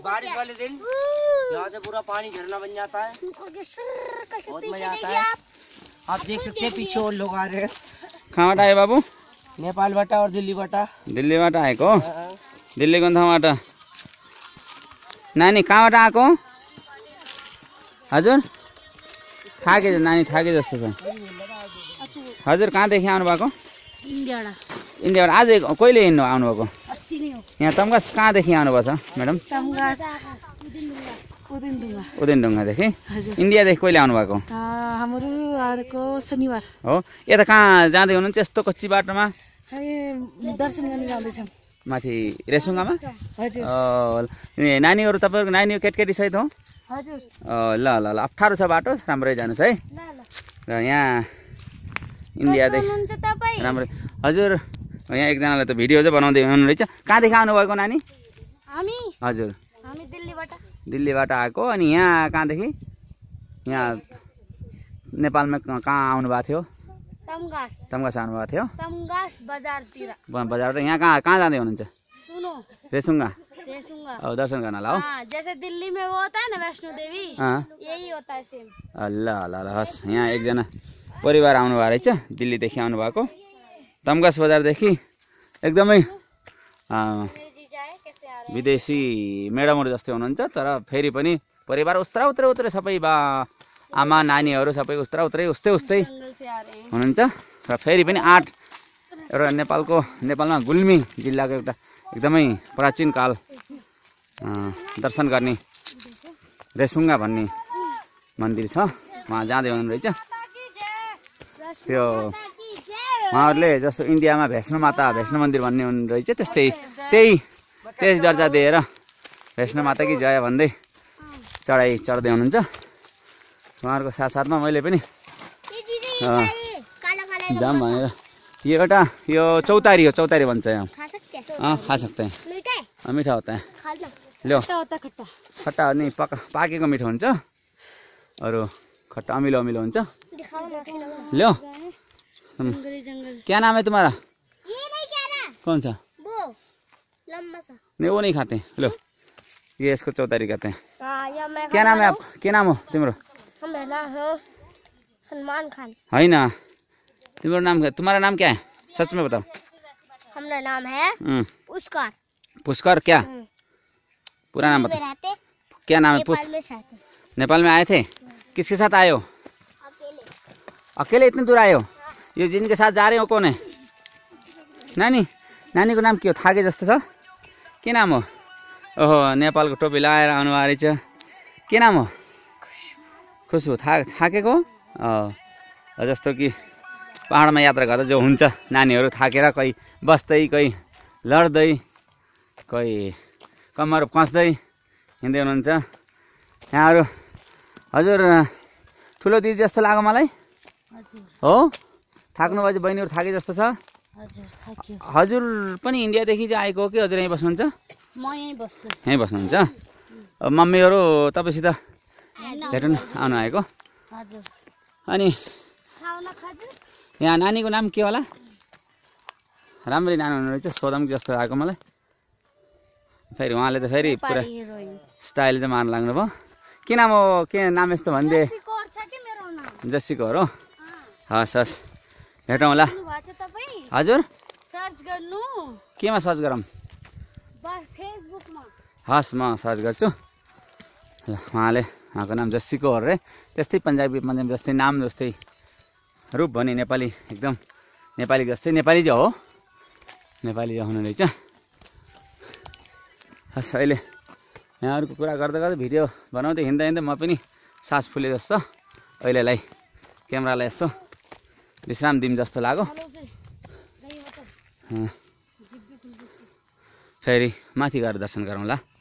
बारिश वाले दिन यहाँ से पूरा पानी झरना बन जाता है, बहुत मजा आता है। आप देख सकते हैं पीछे और लोग आ रहे हैं। कहाँबाट आयो बाबु? नेपालबाट और दिल्लीबाट। दिल्लीबाट आएको? दिल्ली कुन ठाउँबाट? नानी कहाँबाट आएको? हजुर थाके नानी थाके जस्तो छ। हजुर कहाँदेखि आउनु भएको? इन्डियाबाट। आज कहिले हिँड्नु आउनुभएको? यहाँ तमगास कहाँदेखि आउनुभएको छ म्याडम? उदिनढुङ्गादेखि। इन्डियादेखि कहिले आउनुभएको? हाम्रो शनिबार हो। यता कहाँ जाँदै हुनुहुन्छ यस्तो कच्ची बाटोमा? दर्शन गर्न जाँदैछौँ माथि रेसुङ्गामा। हजुर नानीहरू तपाईँहरूको नानी केटकेटी सहित हो? हजुर। ल ल ल अप्ठ्यारो छ बाटो, राम्रै जानुहोस् है। र यहाँ इन्डियादेखि राम्रै। हजुर यहाँ एकजनाले त भिडियो चाहिँ बनाउँदै हुनु रहेछ। कहाँदेखि आउनुभएको नानी? हामी हजुर हामी दिल्लीबाट। दिल्लीबाट आएको। अनि यहाँ कहाँदेखि? यहाँ नेपालमा कहाँ आउनुभएको थियो? तमगास आउनुभएको थियो। तमगास बजारतिर। बजारबाट यहाँ कहाँ जाँदै हुनुहुन्छ? सुनो रेसुङ्गा। रेसुंगा। दर्शन गर्न होला हो। जैसे दिल्ली में वो होता है ना वैष्णो देवी, यही होता है सेम। ल ल ल हस्। यहाँ एकजना परिवार आउनु भएको रहेछ, दिल्लीदेखि आउनु भएको। तमगास बजारदेखि एकदमै विदेशी मेडमहरू जस्तै हुनुहुन्छ, तर फेरि पनि परिवार उस्त्रा उत्रै सबै आमा नानीहरू सबै उस्तै हुनुहुन्छ। र फेरि पनि एउटा नेपालमा गुल्मी जिल्लाको एउटा एकदमै प्राचीन काल दर्शन गर्ने रेसुङ्गा भन्ने मन्दिर छ, उहाँ जाँदै हुनु रहेछ। त्यो उहाँहरूले जस्तो इन्डियामा वैष्णो मन्दिर भन्ने हुनु रहेछ, त्यही दर्जा दिएर वैष्णो माता कि जय भन्दै चढ्दै हुनुहुन्छ। उहाँहरूको साथसाथमा मैले पनि जाम भनेर यो चौतारी भन्छ यहाँ। खा सक्ते हैं, मीठा होता है। लो खट्टा नहीं पाकेको मिठो हुन्छ, अरू खट्टा अमिलो हुन्छ। लो क्या नाम है तुम्हारा? कौन सा? नहीं वो नहीं खाते। लो ये इसको चौतारी कहते हैं। क्या नाम है आप? क्या नाम हो तिम्रो? सलमान खान। है ना, तुम्हारा नाम क्या है? सच में बताओ। हमारा नाम है पुष्कर। क्या पूरा नाम बताओ? क्या नाम है? नेपाल में आए थे। किसके साथ आए हो? अकेले इतने दूर आए हो? ये जिनके साथ जा रहे हो कौन है? नानी को नाम के हो? थाके जस्तो छ। के नाम हो? ओहो नेपालको टोपी लगाएर आउनु भएको रहेछ। के नाम हो? खुसबु। थाकेको जस्तो कि पहाडमा यात्रा गर्दा जो हुन्छ, नानीहरू थाकेर कोही बस्दै, कोही लड्दै, कोही कम्मर कस्दै हिँड्दै हुनुहुन्छ। यहाँहरू हजुर ठुलो दिदी जस्तो लाग्यो मलाई। हो थाक्नु भएपछि बहिनीहरू थाके जस्तो छ। हजुर पनि इन्डियादेखि चाहिँ आएको हो कि हजुर यहीँ बस्नुहुन्छ? म यहीँ बस्छु। यहीँ बस्नुहुन्छ। मम्मीहरू तपाईँसित भेट्न आउनु आएको। अनि यहाँ नानीको नाम के होला? राम्रै नानी हुनु रहेछ, सोधम जस्तो आएको मलाई। फेरि उहाँले त फेरि पुरा स्टाइल चाहिँ मार्न लाग्नु भयो। के नाम हो? के नाम यस्तो भनिदिए? जस्सीको हो। हस् भेटौँ होला। हजुर सर्च गर्नु। केमा सर्च गरौँ? फेसबुकमा। हस् म सर्च गर्छु। उहाँको नाम जस्सीको हो रे। त्यस्तै पन्जाबी जस्तै नाम जस्तै रूप भने नेपाली, एकदम नेपाली जस्तै नेपाली चाहिँ हो, नेपाली हुनु रहेछ। हस् अहिले यहाँहरूको कुरा गर्दा भिडियो बनाउँदै हिँड्दा म पनि सास फुले जस्तो, अहिलेलाई क्यामेरालाई यसो विश्राम दिउँ जस्तो लाग्यो। फेरि माथि गएर दर्शन गरौँला।